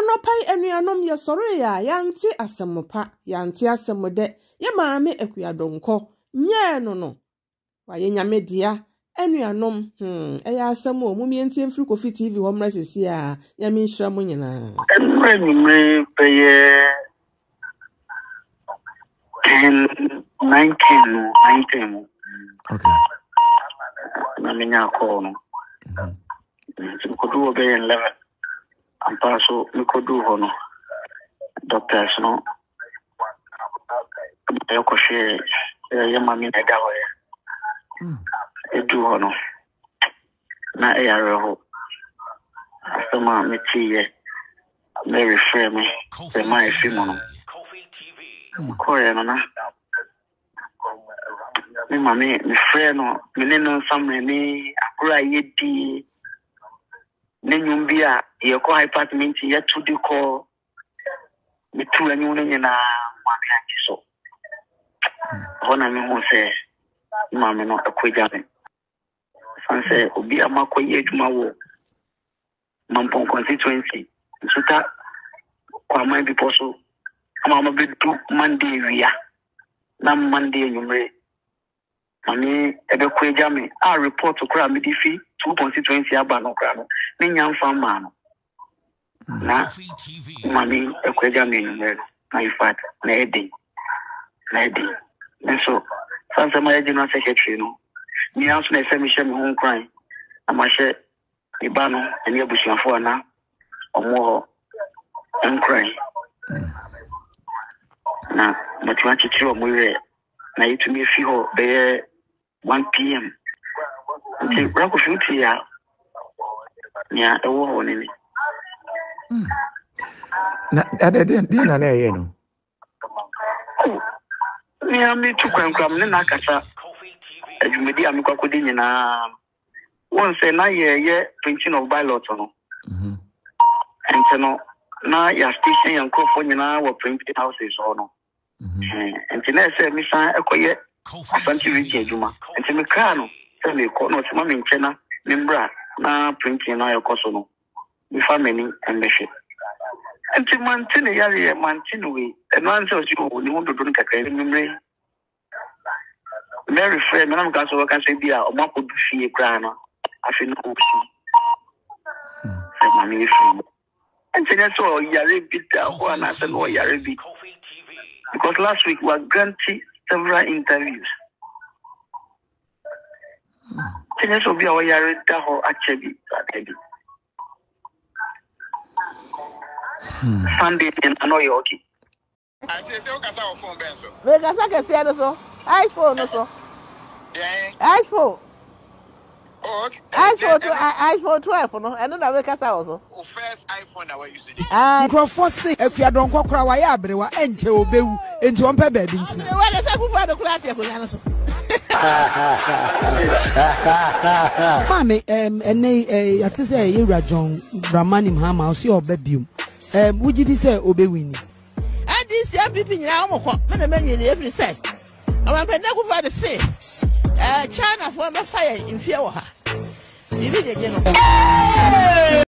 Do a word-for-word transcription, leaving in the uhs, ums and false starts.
Anopai enuanom ye soro ya yanti asemopa yanti asemode ye maame Akua Donkor nye no no waye nyame dia enuanom hmm eya asemo mumi enti emfiri Kofi T V homra sisi a nyame nhira mo nyina enwani me peye ten nineteen nineteen okay na menya ko no mhm ko do be eleven ampa so me ko do ho no doctors no e ko she ye mami na da ho ya mm e do ho no na e yare ho asema me tie me refer me e mai fi mo no ko ye no na me mami me frɛ no me ne no samre ni akura yedi ne nyumbi a ye ko apartment ye to di ko me tu anyu no nyina mami anti so hona me ho se mami no akwaja me sanse obi amakoye adwuma wo mampon constituency suta kwa mai bi poso ama be du Monday wia na Monday nyumre mami ebe kwaja me a report kura me di fi two constituency aba no kura no ne nyamfa ma no na mami ekwaja me nyumre na ifat na edi na edi so sanse ma edi no secretary no ni anso na se me hye me ho kran na ma hye ibano eni abusuafo na omo enkran na matuwa chitiro mwe na yitumi fi ho be one p m nti brako futi ya nya ewo ho ni na ade de de na na ye no ni ami tu kwan kwan ne na kasa adwumedi amikwa kodi nyina won say na ye ye printing of ballot no mhm ente no na ya station yankofo nyina wo printing houses ho no mhm ente na say mi san ekoye asanti region adwuma ente me kra no say me ko no tuma me nchena me mbra na printing na yakoso no mi family embeshi ente mantine yare ye mantine we eno anse o si o ni ho dodo nkaka ni mre Mary friend na mka so waka say bia o mapo du fie kra no afi no o si say mami fi ente na so yare bita ho na say no yare bi because last week we were granted several interviews ente so bia o yare da ho achebi adebi Sunday and I know you okay. I say say o kasa o phone ben so. We kasa ke se no so. iPhone no so. Yeah. iPhone. Oh, okay. iPhone to iPhone twelve no. Eno na we kasa o so. O first iPhone na we use it. Ah, Microphone say Akua Donkor kra wa ya abrewa enche obewu enti on pe ba bi ntina. we dey say ku fa do kra tie ko nya no so. Maame em ene eh ate say Yewura John Dramani Mahama o se oba biom. Em wugidi say obewini. And this year people nyina o moko. Me na me nyi every say. Ama pe na ku fa de say. Eh China for me fire in fear wo ha. Bibi je je no.